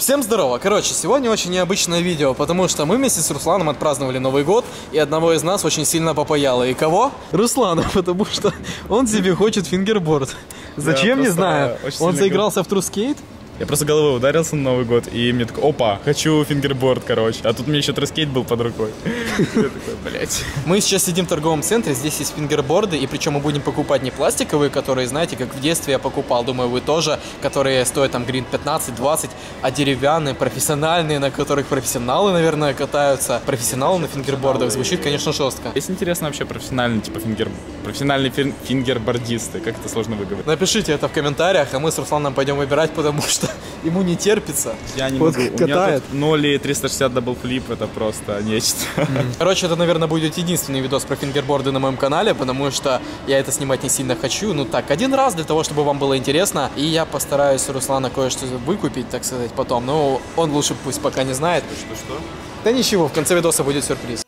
Всем здорово! Короче, сегодня очень необычное видео, потому что мы вместе с Русланом отпраздновали Новый год, и одного из нас очень сильно попаяло. И кого? Руслана, потому что он себе хочет фингерборд. Зачем, не знаю. Он заигрался в трускейт. Я просто головой ударился на Новый год, и мне такой, опа, хочу фингерборд, короче. А тут у меня еще трускейт был под рукой. Я такой, блять. Мы сейчас сидим в торговом центре, здесь есть фингерборды, и причем мы будем покупать не пластиковые, которые, знаете, как в детстве я покупал, думаю, вы тоже, которые стоят там гривен 15-20, а деревянные, профессиональные, на которых профессионалы, наверное, катаются. Профессионалы на фингербордах звучит, конечно, жестко. Есть интересно вообще профессиональный, типа, профессиональные фингербордисты, как это сложно выговорить? Напишите это в комментариях, а мы с Русланом пойдем выбирать, потому что ему не терпится. Я не вот могу. катает. У меня тут 0 и 360 даблфлип, это просто нечто. Короче, это, наверное, будет единственный видос про фингерборды на моем канале, потому что я это снимать не сильно хочу. Ну так, один раз, для того, чтобы вам было интересно. И я постараюсь у Руслана кое-что выкупить, так сказать, потом. Но он лучше пусть пока не знает. Что? Да ничего, в конце видоса будет сюрприз.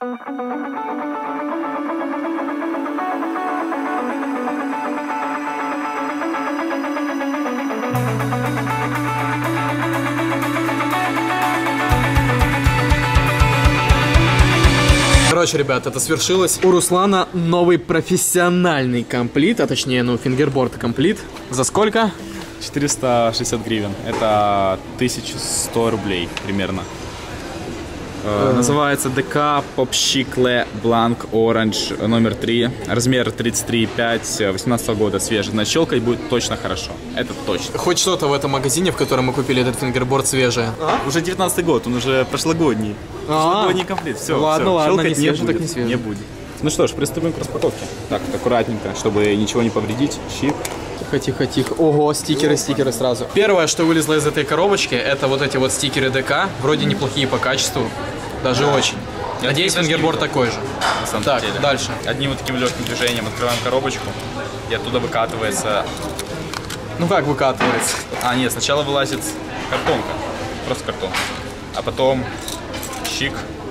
Короче, ребят, это свершилось. У Руслана новый профессиональный комплит, а точнее, ну, фингерборд комплит. За сколько? 460 гривен. Это 1100 рублей примерно. Называется ДК Popchicle Blanc Orange номер 3. Размер 33,5, 18 года, свежий. Нащелкать будет точно хорошо. Это точно. Хоть что-то в этом магазине, в котором мы купили этот фингерборд, свежее. Уже 19 год, он уже прошлогодний. Прошлогодний комплит. Все, ладно, не свежий, не будет, так не свежий. Не будет. Ну что ж, приступим к распаковке. Так, аккуратненько, чтобы ничего не повредить. Щик. Тихо. Ого, стикеры сразу. Первое, что вылезло из этой коробочки, это вот эти вот стикеры ДК. Вроде неплохие по качеству. Даже очень. Надеюсь, фингерборд такой же. На самом так, деле. Дальше. Одним вот таким легким движением открываем коробочку. И оттуда выкатывается... Ну как выкатывается? А, нет, сначала вылазит картонка. Просто картонка. А потом щик.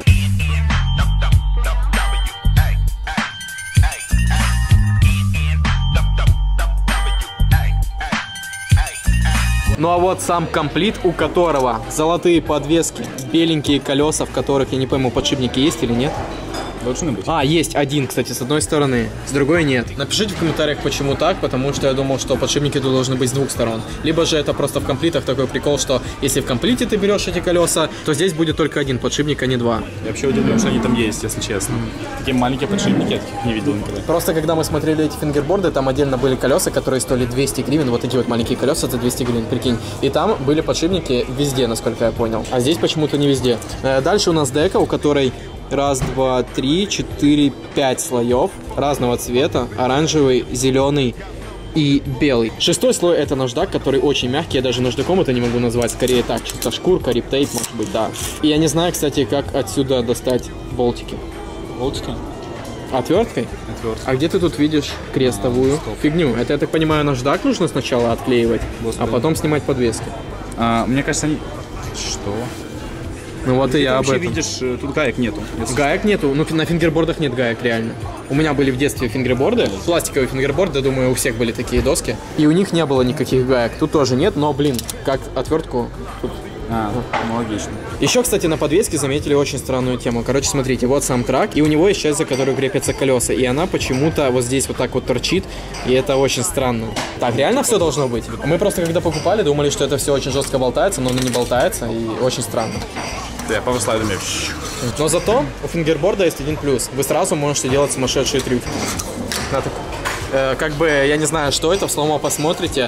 Ну а вот сам комплит, у которого золотые подвески, беленькие колеса, в которых, я не пойму, подшипники есть или нет. Должны быть. А, есть один, кстати, с одной стороны, с другой нет. Напишите в комментариях, почему так, потому что я думал, что подшипники тут должны быть с двух сторон. Либо же это просто в комплитах такой прикол, что если в комплите ты берешь эти колеса, то здесь будет только один подшипник, а не два. Я вообще удивлен, что они там есть, если честно. Такие маленькие подшипники, я таких не видел никогда. Просто когда мы смотрели эти фингерборды, там отдельно были колеса, которые стоили 200 гривен, вот эти вот маленькие колеса за 200 гривен, прикинь. И там были подшипники везде, насколько я понял. А здесь почему-то не везде. Дальше у нас дека, у которой 1, 2, 3, 4, 5 слоев разного цвета. Оранжевый, зеленый и белый. 6-й слой это наждак, который очень мягкий. Я даже наждаком это не могу назвать. Скорее так, что-то шкурка, риптейп, может быть, да. И я не знаю, кстати, как отсюда достать болтики. Болтики? Отверткой? Отвертка. А где ты тут видишь крестовую фигню? Это, я так понимаю, наждак нужно сначала отклеивать, а потом снимать подвески. Мне кажется, они... Что? Ну вот и я об этом. Видишь, тут гаек нету. Гаек нету, ну на фингербордах нет гаек, реально. У меня были в детстве фингерборды, пластиковые фингерборды, думаю, у всех были такие доски. И у них не было никаких гаек, тут тоже нет, но, блин, как отвертку тут. Ну логично. Еще, кстати, на подвеске заметили очень странную тему. Короче, смотрите, вот сам трак, и у него есть часть, за которую крепятся колеса. И она почему-то вот здесь вот так вот торчит, и это очень странно. Так, реально все должно быть? Мы просто, когда покупали, думали, что это все очень жестко болтается, но оно не болтается, и очень странно. Да, по слайдам. Но зато у фингерборда есть один плюс. Вы сразу можете делать сумасшедшие трюки. Как бы, я не знаю, что это, в слоумо посмотрите.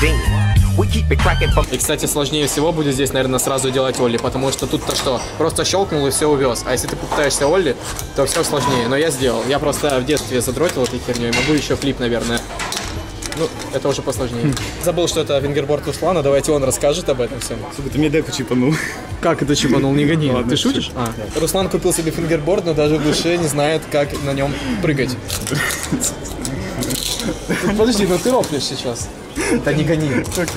И, кстати, сложнее всего будет здесь, наверное, сразу делать олли, потому что тут-то что? Просто щелкнул и все увез. А если ты попытаешься олли, то все сложнее. Но я сделал. Я просто в детстве задротил этой херней. Могу еще флип, наверное. Ну, это уже посложнее. Забыл, что это фингерборд Руслана. Давайте он расскажет об этом всем. Сука, ты мне деку чипанул. Как это чипанул? Не гони. Ладно, ты шутишь? Руслан купил себе фингерборд, но даже в душе не знает, как на нем прыгать. Подожди, ну ты рофлишь сейчас. Да не гони.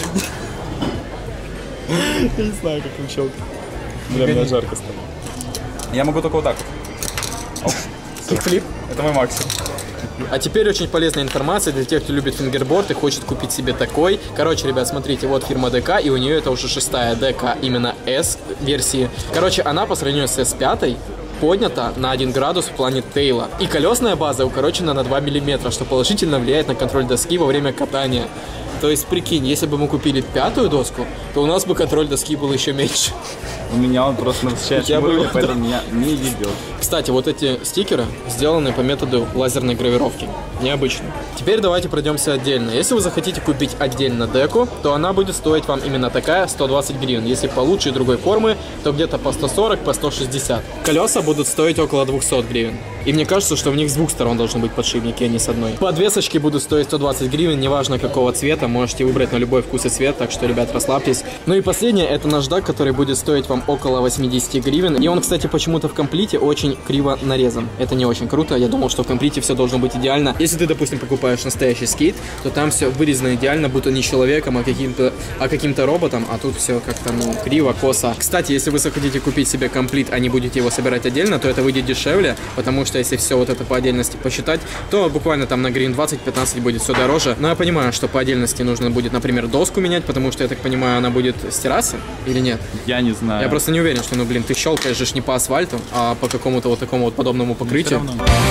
Я не знаю, как он щелкает. Бля, мне жарко стало. Я могу только вот так. Кикфлип. Это мой максимум. А теперь очень полезная информация для тех, кто любит фингерборд и хочет купить себе такой. Короче, ребят, смотрите, вот фирма ДК, и у нее это уже 6-я ДК, именно S-версии. Короче, она по сравнению с S5 поднята на 1 градус в плане тейла. И колесная база укорочена на 2 мм, что положительно влияет на контроль доски во время катания. То есть, прикинь, если бы мы купили 5-ю доску, то у нас бы контроль доски был еще меньше. У меня он просто насыщает шмуры, поэтому меня не ведет. Кстати, вот эти стикеры сделаны по методу лазерной гравировки. Необычно. Теперь давайте пройдемся отдельно. Если вы захотите купить отдельно деку, то она будет стоить вам именно такая 120 гривен. Если получше и другой формы, то где-то по 140, по 160. Колеса будут стоить около 200 гривен. И мне кажется, что в них с двух сторон должны быть подшипники, а не с одной. Подвесочки будут стоить 120 гривен, неважно какого цвета. Можете выбрать на любой вкус и цвет, так что, ребят, расслабьтесь. Ну и последнее, это наждак, который будет стоить вам около 80 гривен. И он, кстати, почему-то в комплите очень криво нарезан. Это не очень круто. Я думал, что в комплите все должно быть идеально. Если ты, допустим, покупаешь настоящий скейт, то там все вырезано идеально, будто не человеком, а каким-то роботом. А тут все как-то, ну, криво, косо. Кстати, если вы захотите купить себе комплит, а не будете его собирать отдельно, то это выйдет дешевле, потому что если все вот это по отдельности посчитать, то буквально там на гривен 20-15 будет все дороже. Но я понимаю, что по отдельности нужно будет, например, доску менять, потому что, я так понимаю, она будет стираться или нет? Я не знаю. Я просто не уверен, что, ну, блин, ты щелкаешь же не по асфальту, а по какому-то вот такому вот подобному покрытию.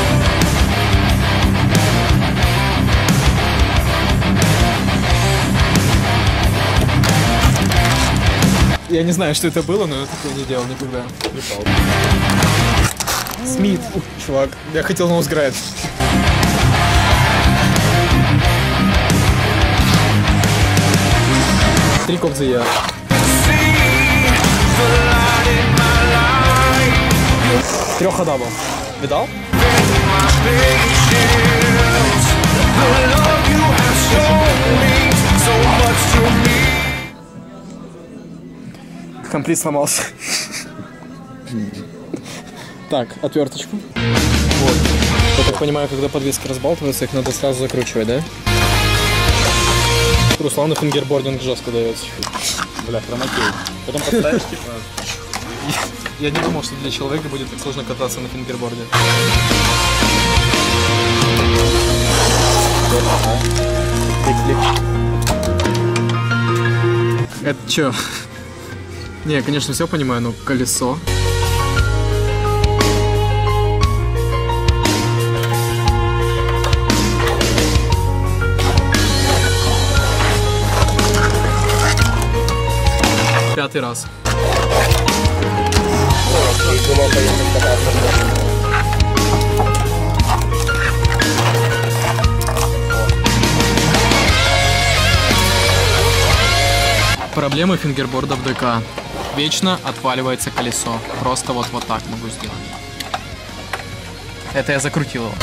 Я не знаю, что это было, но я такое не делал никогда. Смит. Чувак, я хотел ноузграйд. Trick of the year. Трёххода был. Видал? Комплит сломался. Так, отверточку. Вот. Я так понимаю, когда подвески разбалтываются, их надо сразу закручивать, да? Руслану фингербординг жестко дается. Бля, хромакей. Потом поставишь, типа... Я не думал, что для человека будет так сложно кататься на фингерборде. Это чё? Не, я, конечно, все понимаю, но колесо. Пятый раз. Проблемы фингерборда в ДК. Вечно отваливается колесо. Просто вот так могу сделать. Это я закрутил его.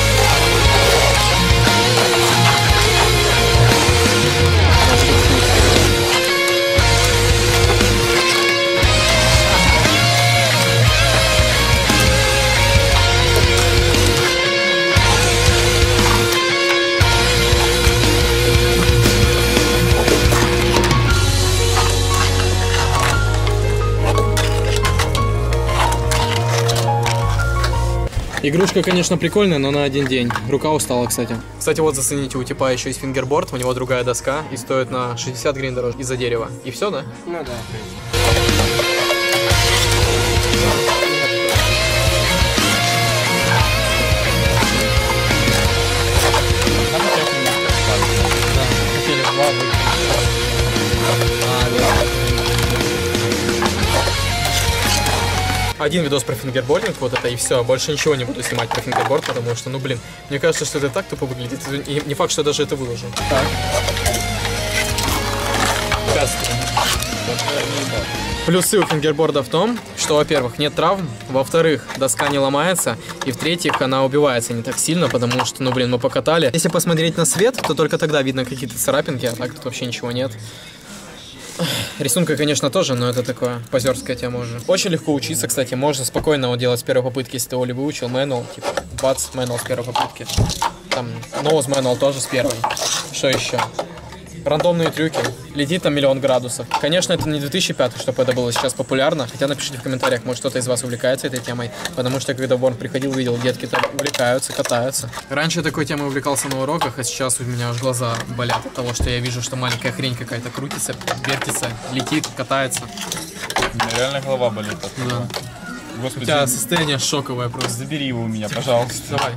Игрушка, конечно, прикольная, но на один день. Рука устала, кстати. Кстати, вот зацените, у типа еще есть фингерборд, у него другая доска и стоит на 60 гривен дороже из-за дерева. И все, да? Ну да. Один видос про фингербординг, вот это и все. Больше ничего не буду снимать про фингерборд, потому что, ну блин, мне кажется, что это так тупо выглядит. И не факт, что я даже это выложу. Так. Плюсы у фингерборда в том, что, во-первых, нет травм, во-вторых, доска не ломается, и в-третьих, она убивается не так сильно, потому что, ну блин, мы покатали. Если посмотреть на свет, то только тогда видно какие-то царапинки, а так тут вообще ничего нет. Рисунка, конечно, тоже, но это такое позерская тема уже. Очень легко учиться, кстати, можно спокойно его делать с первой попытки, если ты его выучил. Manual, типа, бац, manual с первой попытки. Там, nose manual тоже с первой. Что еще? Рандомные трюки. летит там 1 000 000 градусов. Конечно, это не 2005, чтобы это было сейчас популярно, хотя напишите в комментариях, может кто-то из вас увлекается этой темой, потому что когда в Борн приходил, видел, детки там увлекаются, катаются. Раньше такой темой увлекался на уроках, а сейчас у меня аж глаза болят от того, что я вижу, что маленькая хрень какая-то крутится, вертится, летит, катается. Реально голова болит. Да. Господи, У тебя состояние шоковое просто. забери его у меня, пожалуйста. Давай.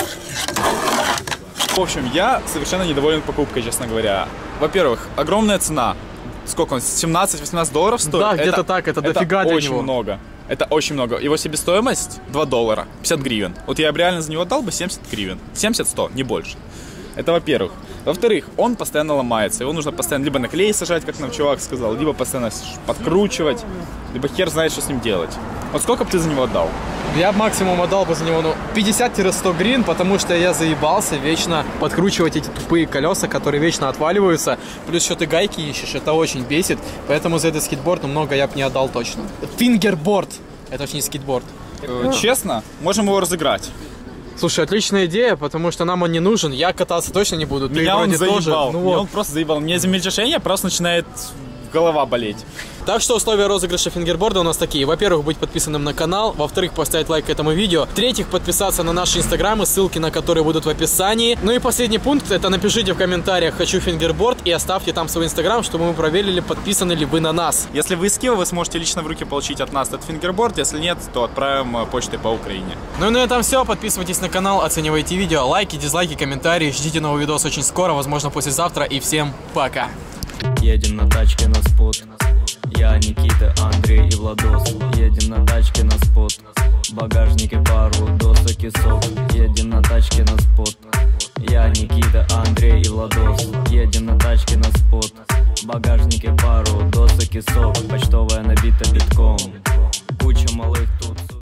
В общем, я совершенно недоволен покупкой, честно говоря. Во-первых, огромная цена. Сколько он? 17-18 долларов стоит? Да, где-то так, это дофига для очень него. много. Это очень много. Его себестоимость 2 доллара, 50 гривен. Вот я бы реально за него отдал бы 70 гривен. 70-100, не больше. Это во-первых. Во-вторых, он постоянно ломается. Его нужно постоянно либо на клей сажать, как нам чувак сказал, либо постоянно подкручивать, либо хер знает, что с ним делать. Вот сколько бы ты за него отдал? Я максимум отдал бы за него 50-100 гривен, потому что я заебался вечно подкручивать эти тупые колеса, которые вечно отваливаются. Плюс еще ты гайки ищешь, это очень бесит. Поэтому за этот скейтборд много я бы не отдал точно. Фингерборд. Это вообще не скейтборд. Честно, можем его разыграть. Слушай, отличная идея, потому что нам он не нужен. Я кататься точно не буду. Ты Меня он вроде заебал. тоже. Ну Меня вот. он просто заебал. Мне из-за мельчешения просто начинает голова болеть. Так что условия розыгрыша фингерборда у нас такие. Во-первых, быть подписанным на канал. Во-вторых, поставить лайк к этому видео. В-третьих, подписаться на наши инстаграмы, ссылки на которые будут в описании. Ну и последний пункт, это напишите в комментариях «Хочу фингерборд» и оставьте там свой инстаграм, чтобы мы проверили, подписаны ли вы на нас. Если вы из Киева, вы сможете лично в руки получить от нас этот фингерборд. Если нет, то отправим почтой по Украине. Ну и на этом все. Подписывайтесь на канал, оценивайте видео, лайки, дизлайки, комментарии. Ждите новый видос очень скоро, возможно послезавтра. И всем пока. Едем на тачке на спот. Я, Никита, Андрей и Владос. Едем на тачке на спот. В багажнике пару досок и сок. Едем на тачке на спот. Я, Никита, Андрей и Владос. Едем на тачке на спот. В багажнике пару досок и сок. Почтовая набита битком. Куча малых тут.